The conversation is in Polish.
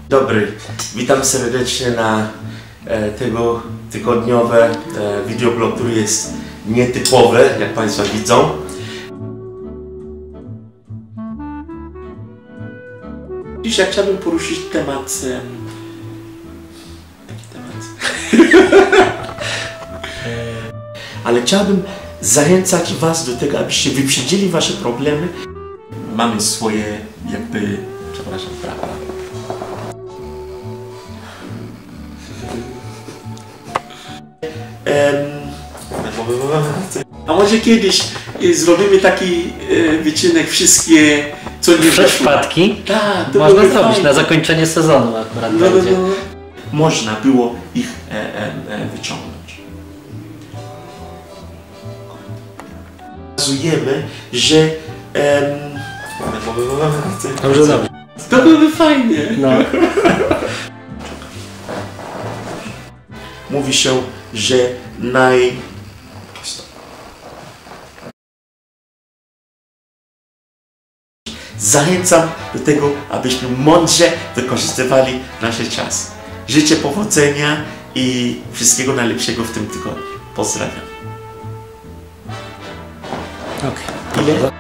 Dobry, witam serdecznie na tego tygodniowe wideoblog, który jest nietypowy, jak Państwo widzą. Dzisiaj chciałbym poruszyć temat, ale chciałbym zachęcać Was do tego, abyście wyprzedzili Wasze problemy. Mamy swoje, przepraszam, prawa. A może kiedyś zrobimy taki wycinek wszystkie, co nie wyszło. Przypadki? Tak, to można zrobić fajnie. Na zakończenie sezonu akurat będzie. Można było ich wyciągnąć. Pokazujemy, że dobrze, dobrze. To byłoby fajnie. No. Mówi się, że zachęcam do tego, abyśmy mądrze wykorzystywali nasz czas. Życzę powodzenia i wszystkiego najlepszego w tym tygodniu. Pozdrawiam. Okay. Ile?